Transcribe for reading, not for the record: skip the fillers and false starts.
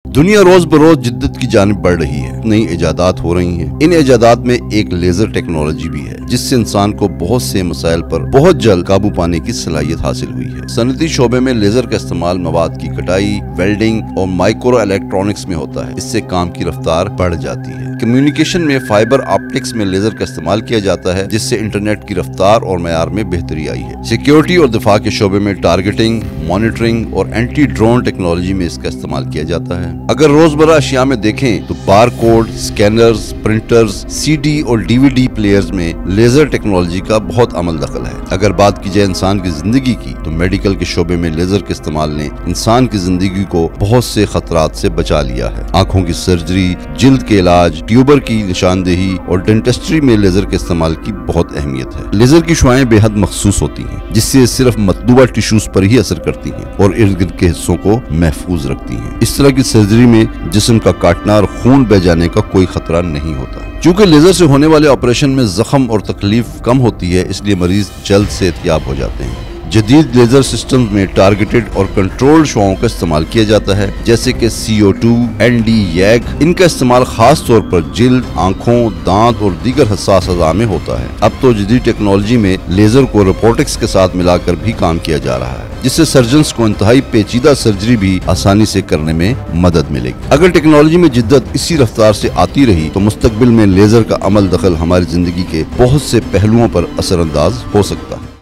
दुनिया रोज बरोज जिद्दत की जानिब बढ़ रही है। नई इजादात हो रही हैं। इन इजादात में एक लेजर टेक्नोलॉजी भी है, जिससे इंसान को बहुत से मसाइल पर बहुत जल्द काबू पाने की सलाहियत हासिल हुई है। सनती शोबे में लेजर का इस्तेमाल मवाद की कटाई, वेल्डिंग और माइक्रो इलेक्ट्रॉनिक्स में होता है। इससे काम की रफ्तार बढ़ जाती है। कम्युनिकेशन में फाइबर ऑप्टिक्स में लेजर का इस्तेमाल किया जाता है, जिससे इंटरनेट की रफ्तार और मयार में बेहतरी आई है। सिक्योरिटी और दिफा के शोबे में टारगेटिंग, मॉनिटरिंग और एंटी ड्रोन टेक्नोलॉजी में इसका इस्तेमाल किया जाता है। अगर रोजमर्रा अशिया में देखें तो bar code, scanners, printers, CD और डीवीडी प्लेयर्स में लेजर टेक्नोलॉजी का बहुत अमल दखल है। अगर बात की जाए इंसान की जिंदगी की, तो मेडिकल के शोबे में लेजर के इस्तेमाल ने इंसान की जिंदगी को बहुत से खतरात से बचा लिया है। आंखों की सर्जरी, जिल्द के इलाज, ट्यूबर की निशानदेही और डेंटिस्ट्री में लेजर के इस्तेमाल की बहुत अहमियत है। लेजर की शुआएं बेहद मखसूस होती हैं, जिससे सिर्फ मतलूबा टिश्यूज पर ही असर करती हैं और इर्द गिर्द के हिस्सों को महफूज रखती हैं। इस तरह की सर्जरी में जिस्म का काटना और खून बह जाने का कोई खतरा नहीं होता। चूँकि लेजर से होने वाले ऑपरेशन में जख्म और तकलीफ कम होती है, इसलिए मरीज जल्द से एहतियात हो जाते हैं। जदीद लेजर सिस्टम में टारगेटेड और कंट्रोल्ड शुआओं का इस्तेमाल किया जाता है, जैसे कि CO2, ND, YAG। इनका इस्तेमाल खास तौर पर जिल्द, आंखों, दांत और दीगर हसास अज़ा में होता है। अब तो जदीद टेक्नोलॉजी में लेजर को रोबोटिक्स के साथ मिलाकर भी काम किया जा रहा है, जिससे सर्जन्स को इंतहाई पेचीदा सर्जरी भी आसानी से करने में मदद मिलेगी। अगर टेक्नोलॉजी में जिद्दत इसी रफ्तार से आती रही तो मुस्तकबिल में लेजर का अमल दखल हमारी जिंदगी के बहुत से पहलुओं पर असरअंदाज हो सकता है।